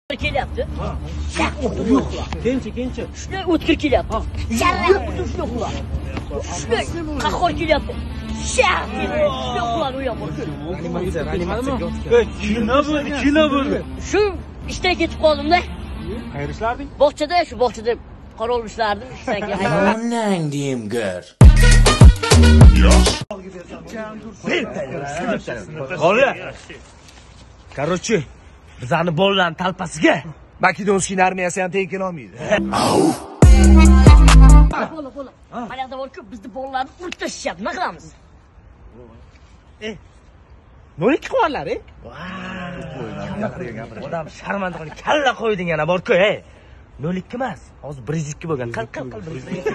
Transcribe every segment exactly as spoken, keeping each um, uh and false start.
Kelyapti. Kenchi, kenchi. Shunday o'tkir kelyapti. Jarrab o'tib shunday qiladi. Shunday qahhor kelyapti. Shaq dedi. Shunday qiladi u ham. Animatsiya, animatsiya. Kino bo'ldi, kino bo'ldi. Shu ishdan ketib qoldim-da. Qayerda ishlarding? Bog'chada, shu bog'chada qaror ishlardim. Ishdan keyin. Onang diyim gör. Qo'li. Короче, bizani bolalarning talpasiga Makedonskiy armiyasi ham tekin olmaydi. Qo'la, qo'la. Mana yoqda bor-ku, bizni bolalarni urib tashlashadi. Nima qilamiz? Eh. Nolik qilarlar, eh? Odam sharmanda qilib kalla qo'yding yana bor-ku, eh. Nolik emas, hozir brezitki bo'lgan. Qil, qil, qil.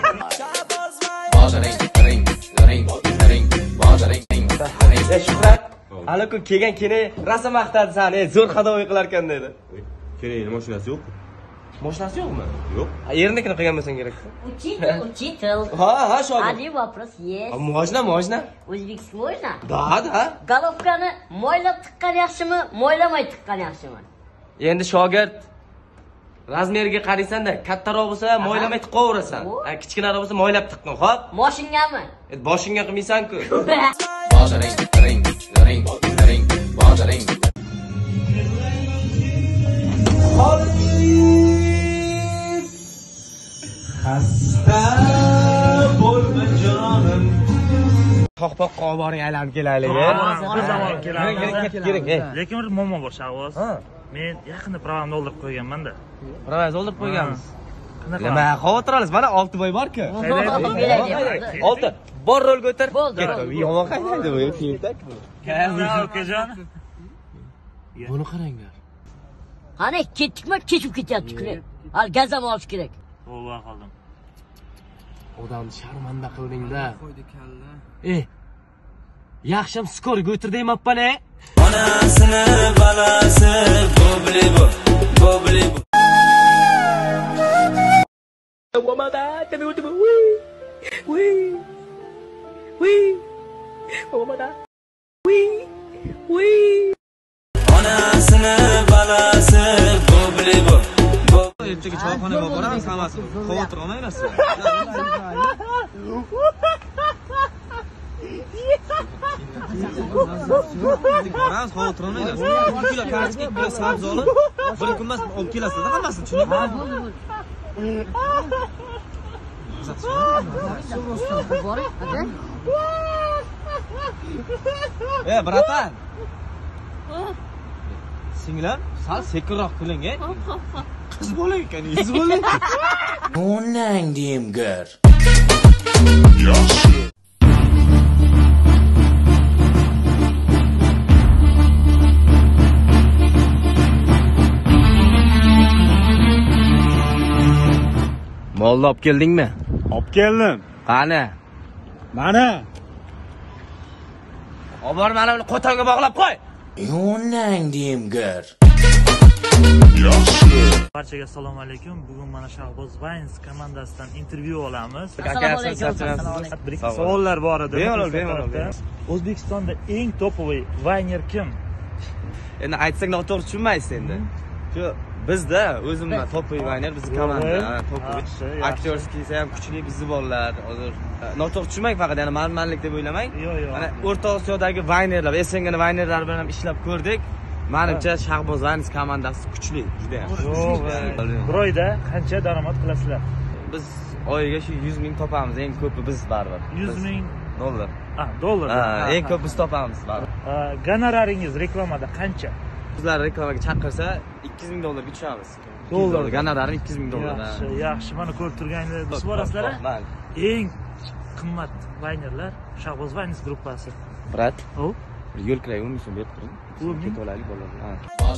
Ya Shuhrat, hali ku kelgan kene rosa maqtadi seni, zo'r xadovoy qilar ekan dedi. Keling, mashinasi yo'q. Mashinasi yo'qmi? Yo'q. Yernikini qilgan bo'lsang kerak. Учитель, учитель. Ha, ha, shogird. Один вопрос есть. Можно, можно. O'zbekcha можно? Da, da. Golovkani moylab tiqqan yaxshimi, moylamay tiqqan yaxshimi? Endi shogird razmeriga qaraysan-da, kattaroq bo'lsa moylamay tiqaverasan. Kichkinaroq bo'lsa moylab tiqqin, xo'p? Moshingami? Boshingga qilmaysan-ku. Xasta bo'lma jonim. Toqpoqqa olib boring, aylanib kelaylik. Bir zamon kelamiz. Kerak, eh. Lekin bir muammo bor, Shahboz. Men yaqinda pravamni oldirib qo'yganman-da. Pravaz oldirib qo'yganmiz. Qanaqa? Nima xavotir olasiz? Mana olti boy bor-ku. olti. Bor rolga o'tir. Bo'ldi. Yomon qaynaydi bu, kiyimdak bu. Okajon. Buni qaranglar. Qani ketdikmi? Kechib ketyapti-ku. Hal gazam olish kerak. O'va qoldim. Odamni sharmanda qilding-da. Qo'ydi kalla. Eh. Yaxshim skoriga o'tir deyapman-a. Onasini balasi bobli bu, bobli bu. Omada, tabii oldu bu. Wi. Wi. Omada. Wi. Wi. Onasini balasi bobli bu. Ertaga choyxonaga boramiz hammasi. Xavotir olmaysiz. Boramiz, xavotir olmaysiz. ikki kilo kartoshka, ikki kilo sabzi olib, bir kun emas olib kelasizda hammasini, tushunibmi? Ha, bo'ldi, bo'ldi. Boring, aka. Eh, bratan. Singlim, sal sekinroq qiling, eh? Qiz bola ekan, qiz bola. Onang diyim gör. Molni olib keldingmi? Olib keldim. Qani? Mana. Olib bor, mana buni qo'tonga bog'lab qo'y. Onang diyim gör. Barchaga assalomu alaykum. Bugun mana Shahboz Vines komandasidan intervyu olamiz. Assalomu alaykum. Assalomu alaykum. Bir ikki savollar bor edi. Bemalol, bemalol. O'zbekistonda eng topovoy vayner kim? Endi aytsak noto'g'ri tushunmaysiz endi. Shu bizda o'zimdan topoy vayner bizni komanda, topoy. Aktyorskiy ham kuchli bizni bolalar. Hozir noto'g'ri tushunmang, faqat yana manmanlik deb o'ylamang. Yo'q, yo'q. Mana O'rta Osiyodagi vaynerlar, S N G vaynerlar bilan ham ishlab ko'rdik. Menimcha Shahboz Vines komandasi kuchli, juda ham. Yo'q. Bir oyda qancha daromad qilasizlar? Biz oyiga shu yuz ming topamiz, eng ko'pi biz baribir. yuz ming dollar. Ah, dollar. Ha, eng ko'p biz topamiz baribir. Gonoraringiz reklamada qancha? Bizlar reklamaga chaqirsa ikki yuz ming dollarga tushamiz. Dollar. Gonorari ikki yuz ming dollar. Yaxshi, yaxshi. Mana ko'rib turganingiz biz borasizlar. Eng qimmat vaynerlar Shahboz Vines gruppasi. Brat. O? Bir yo'l kiray, o'n so'm berib turing. Ketib olaylik bolalar. Ha.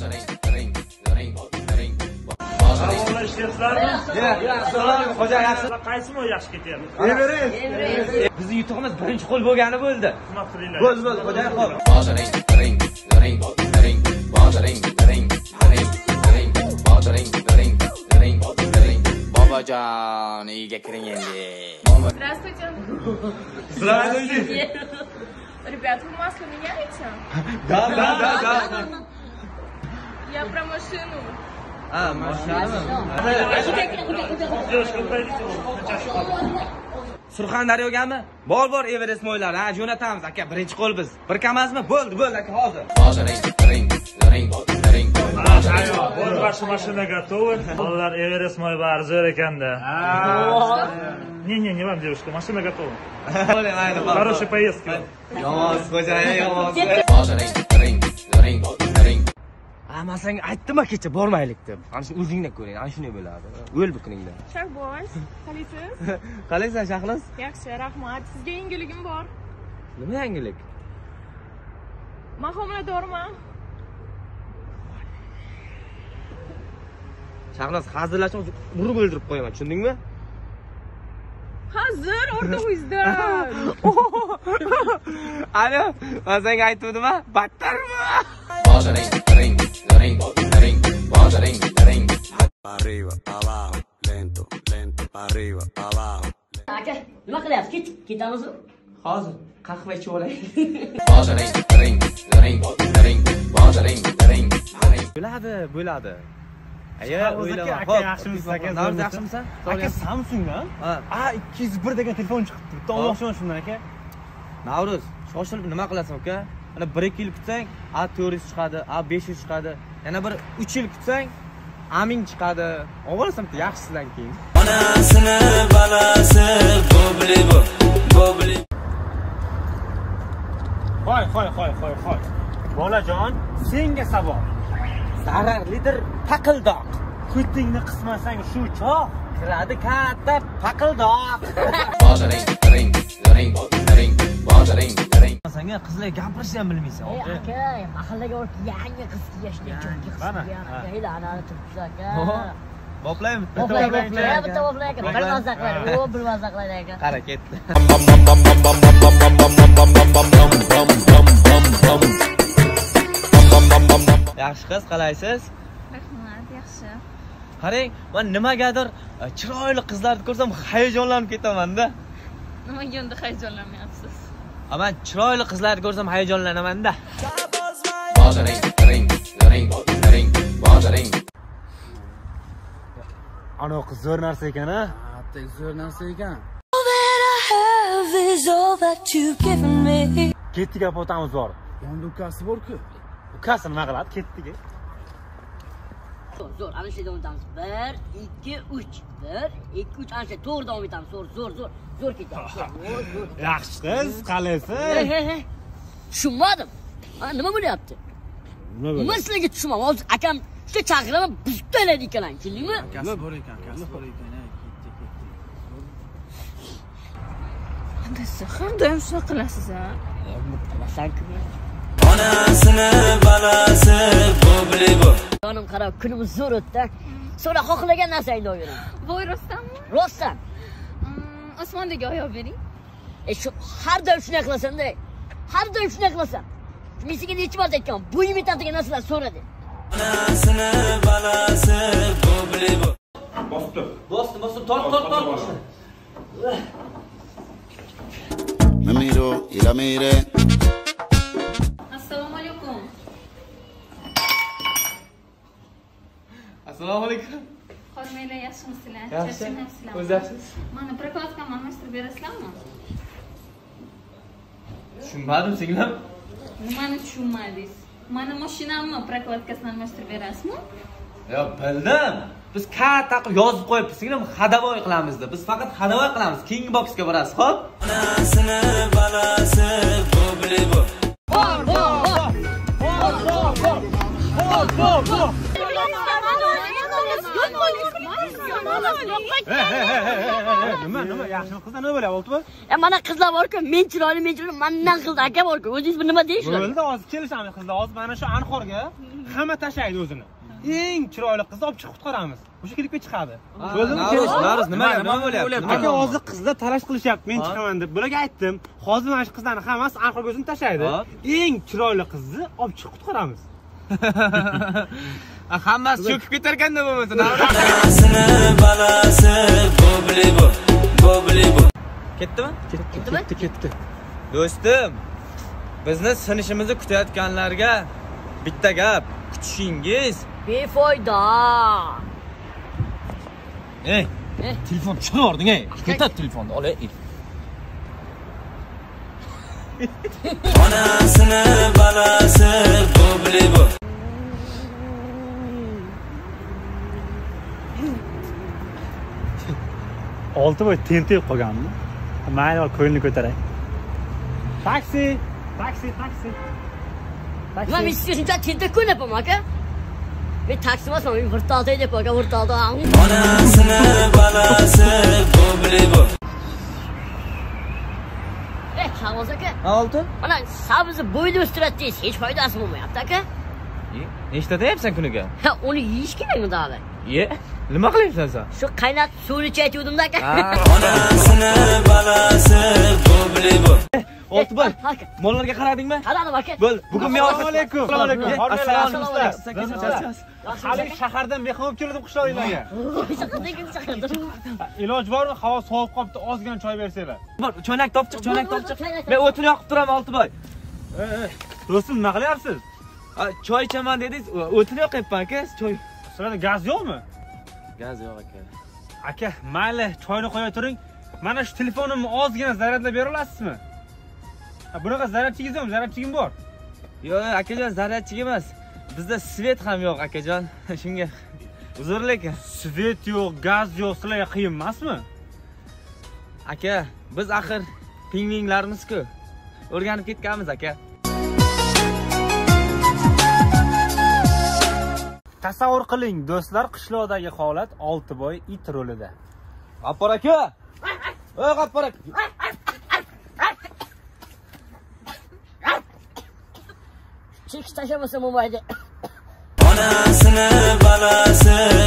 Savollar ishlayapsizlar? Ya, assalomu xo'ja, yaxshi. Qaysimi yaxshi ketyapti? Everest. Bizning yutug'imiz birinchi qo'l bo'lgani bo'ldi. Xizmat qilinglar. Bo'l, bo'l, xo'ja, xo'p. Bobojon, uyga kiring endi. Здравствуйте. Здравствуйте. Ребят, вы масло меняете? Да, да, да, да. Я про машину. Ha, mashinami? Surxondaryogami? Bor bor Everest mo'ylari, ha, jo'natamiz aka, birinchi qo'l biz. Bir kamasmi? Bo'ldi, bo'ldi aka, hozir. Ваша машина готова. Bolalar Everest moy bari zo'r ekanda. Не, не, не вам, девушка, машина готова. Хорошей поездки. Yomon, xo'jayin, yomon. Ha, men senga aytdim kecha bormaylik deb. Ana shu o'zingdan ko'ring, ana shunday bo'ladi. O'l bu kuningda. Shahboz, qalaysiz? Qalaysan, Shahlos? Yaxshi, rahmat. Sizga yangiligim bor. Nima yangilik? Men homiladorman. Shahlos, hazillashib urib o'ldirib qo'yaman, tushundingmi? Hozir o'rtog'ingizda. Ana, men senga aytdim-a? Battarmi? Arriba, abajo, lento, lento, arriba, abajo. Aka, nima qilyapsiz? Ket, ketamiz. Hozir qahva ichib olaylik. Bo'ladi, bo'ladi. Aya, o'ylama. Aka, yaxshimisiz aka? Navro'z yaxshimisan? Aka, Samsungdan A ikki yuz bir degan telefon chiqibdi. Bitta olmoqchiman shundan aka. Navro'z, shoshilib nima qilasan aka? Ana bir ikki yil kutsang, A to'rt yuz chiqadi, A besh yuz chiqadi. Yana bir uch yil kutsang, A ming chiqadi. Olasan yaxshisidan keyin. Onasini balasi bobli bu, bobli. Hoy, hoy, hoy, hoy, hoy. Bolajon, senga savol. Zararlidir paqildoq. Ko'tingni qismasang shu choq kiradi katta paqildoq. Senga qizlar gapirishni ham bilmaysan. Ey aka, mahallaga olib yangi qiz kelishdi, chunki qiz kelgan. Ey anani turibsiz aka. Boplaymi? Boplay, boplay, bitta boplay aka. Bir mazaqlar, o bir mazaqlar aka. Qara ketdi. Yaxshi qiz, qalaysiz? Rahmat, yaxshi. Qarang, men nimagadir chiroyli qizlarni ko'rsam hayajonlanib ketaman-da. Nimaga endi hayajonlanmayapsiz? Ha, men chiroyli qizlarni ko'rsam hayajonlanaman-da. Ana qiz zo'r narsa ekan-a? Hatta zo'r narsa ekan. Ketdik ap otamiz bor. Yonda ukasi bor-ku. Ukasi nima qiladi? Ketdik. Zo'r, zo'r, ana shu davom etamiz. bir, ikki, uch. bir, ikki, uch, ana shu to'g'ri davom etamiz. Zo'r, zo'r, zo'r. Zo'r ketyapti. Zo'r. Yaxshi qiz, qalaysiz? Hey, hey, hey. Tushunmadim. Ha, nima bo'lyapti? Nima bo'ldi? Nima sizlarga tushunmadim. Hozir akam shu chaqirib buztalaydi ekan, tushundingmi? Ukasi bor ekan, ukasi bor ekan. Siz ham doim shunaqa qilasiz, ha? Endi qilasan-ku. Onasini balasi bobli bu. Jonim qarab, kunimiz zo'r o'tdi. So'ra xohlagan narsangni o'ylayman. Voy rostdanmi? Rostdan. Mm, Osmondagi oyoq bering. E shu har doim shunday qilasan-da. Har doim shunday qilasan. Men senga necha marta aytganman, bo'yim yetadigan narsalar so'ra deb. Onasini balasi bobli bu. Bosdi. Bosdim, bosdim, tort, tort, tort. Me miro y la miré. Assalomu alaykum. Assalomu alaykum. Xodimlar yaxshimisizlar? Yaxshi. Charchamayapsizlarmi? O'zi yaxshisiz? Mana prokladkani almashtirib berasizlarmi? Tushunmadim, singlim. Nimani tushunmadingiz? Mana mashinamni prokladkasini almashtirib berasizmi? Yo, bildim. Biz katta qilib yozib qo'yibmiz, singlim, hadavoy qilamiz deb. Biz faqat hadavoy qilamiz. Keyingi boksga borasiz, xo'p? Onasini balasi bobli bu. Bor, bor, bor. Bor, bor, bor. Bor, bor, bor. Nima, nima? Yaxshi qizlar nima bo'lyapti? E mana qizlar bor-ku, men chiroyli, men chiroyli, mendan qizlar aka bor-ku. O'zingiz bir nima deysiz? Bo'ldi, hozir kelishamiz qizlar. Hozir mana shu anhorga hamma tashlaydi o'zini. Eng chiroyli qizni olib chiqib qutqaramiz. O'sha klipga chiqadi. Bo'ldimi? Navro'z, nima nima bo'lyapti? Aka hozir qizlar talash qilishyapti. Men chiqaman deb. Bularga aytdim. Hozir mana shu qizlarni hammasi anhorga o'zini tashlaydi. Eng chiroyli qizni olib chiqib qutqaramiz. Hammasi cho'kib ketar ekanda bo'lmasa. Onasini balasi bobli bu, bobli bu. Ketdimi? Ketdimi? Ketdi, ketdi. Do'stim, bizni sinishimizni kutayotganlarga bitta gap, kutishingiz Befoyda. Ey, Eh? telefon chiqarding, ey. Ketat telefonni, ol, ey. Onasini balasi bobli bu. Olti boy tentoy qolganmi? Mayli, ol ko'ngilni ko'taray. Taksi, taksi, taksi. Nima men sizga shuncha tentak ko'rapman aka? Men taksi emasman, men virtualda deb aka, virtualda. Onasini balasi bobli bu. Eh, Shavvoz aka. Ha, olti? Mana sabzi bo'yni o'stiradi deysiz, hech foydasi bo'lmayapti aka. Nechta deyapsan kuniga? Ha, uni yeyish kerakmi dag'ali? Ye, nima qilyapsan sen? Shu qaynatib suvni ichayotgandim aka. Onasini balasi bobli bu. Oltiboy, Aka. mollarga qaradingmi? Qaradim aka. Bo'l, bugun men Assalomu alaykum. Assalomu alaykum. Assalomu alaykum. Assalomu Hali shahardan mehmon olib keldim qishloqlarga. Chaqirdim, chaqirdim. Iloji bormi, havo sovib qolibdi, ozgina choy bersanglar. Bor, choynak topchiq, choynak topchiq. Men o'tini yoqib turaman, Oltiboy. Do'stim, nima qilyapsiz? Choy ichaman dedingiz, o'tini yoqyapman aka, choy. Sizlarda gaz yo'qmi? Gaz yo'q aka. Aka, mayli, choyni qo'ya turing. Mana shu telefonimni ozgina zaryadlab bera olasizmi? Ha, bunaqa zaryadchigingiz yo'qmi? Zaryadchigim bor. Yo'q, akajon, zaryadchik emas. Bizda svet ham yo'q, akajon. Shunga uzr lekin. Svet yo'q, gaz yo'q, sizlarga qiyin emasmi? Aka, biz axir pingvinglarmiz-ku. O'rganib ketganmiz aka. Tasavvur qiling, do'stlar, qishloqdagi holat Oltiboy it rolida. G'appor aka! Ey G'appor aka! Chekish tashlamasam bo'lmaydi. Onasini balasi